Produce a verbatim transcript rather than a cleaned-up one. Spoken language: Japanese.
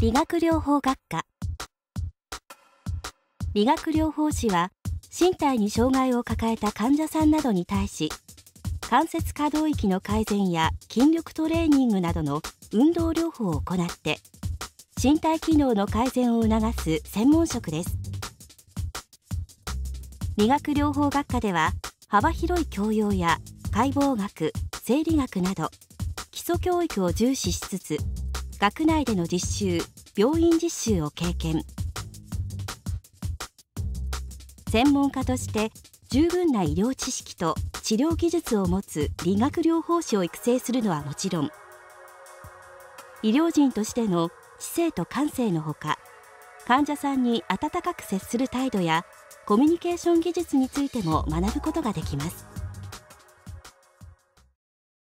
理学療法学科。理学療法士は身体に障害を抱えた患者さんなどに対し、関節可動域の改善や筋力トレーニングなどの運動療法を行って身体機能の改善を促す専門職です。理学療法学科では幅広い教養や解剖学、生理学など基礎教育を重視しつつ、学内での実習、病院実習を経験。専門家として十分な医療知識と治療技術を持つ理学療法士を育成するのはもちろん、医療人としての知性と感性のほか、患者さんに温かく接する態度やコミュニケーション技術についても学ぶことができます。